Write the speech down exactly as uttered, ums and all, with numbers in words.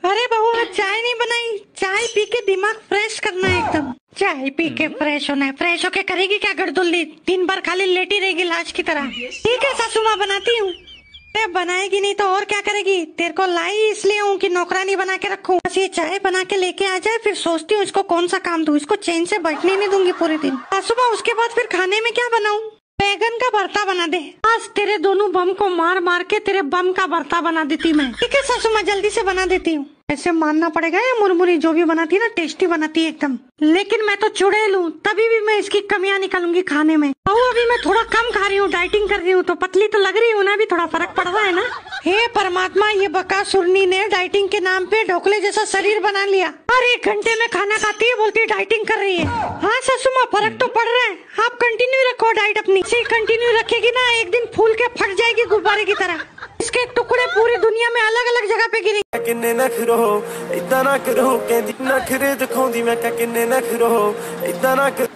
अरे बहू आज चाय नहीं बनाई, चाय पी के दिमाग फ्रेश करना है एकदम। चाय पी के फ्रेश होना है, फ्रेश होके करेगी क्या गड़दुल्ली, दिन भर खाली लेटी रहेगी लाश की तरह। ठीक है सासू माँ बनाती हूँ। बनाएगी नहीं तो और क्या करेगी, तेरे को लाई इसलिए हूँ कि नौकरानी बना के रखूँ। बस ये चाय बना के लेके आ जाए, फिर सोचती हूँ इसको कौन सा काम दूँ, इसको चैन से बैठने नहीं दूंगी पूरे दिन। सासू माँ उसके बाद फिर खाने में क्या बनाऊँ? बैगन का भरता बना दे। आज तेरे दोनों बम को मार मार के तेरे बम का भरता बना देती मैं। ठीक है सासू माँ जल्दी से बना देती हूँ। ऐसे मानना पड़ेगा ये मुरमुरी जो भी बनाती है ना टेस्टी बनाती है एकदम, लेकिन मैं तो चुड़ैल हूँ, तभी भी मैं इसकी कमियां निकालूंगी खाने में। बहू अभी मैं थोड़ा कम खा रही हूँ, डाइटिंग कर रही हूँ, तो पतली तो लग रही हूँ ना, भी थोड़ा फर्क पड़ रहा है ना। हे परमात्मा, ये बकासुरनी ने डाइटिंग के नाम पे ढोकले जैसा शरीर बना लिया। हर एक घंटे में खाना खाती है, बोलती है डाइटिंग कर रही है। हाँ सासू माँ फर्क तो पड़ रहा है, आप कंटिन्यू रखो डाइट अपनी। इसे कंटिन्यू रखेगी ना, एक दिन फूल के फट जाएगी गुब्बारे की तरह। इसके टुकड़े पूरी दुनिया में अलग अलग जगह पे गिरे। किन्ने नखरो इदा ना करो, कहंदी नखरे दिखाउंदी, मैं क्या किन्ने नखरो इदा ना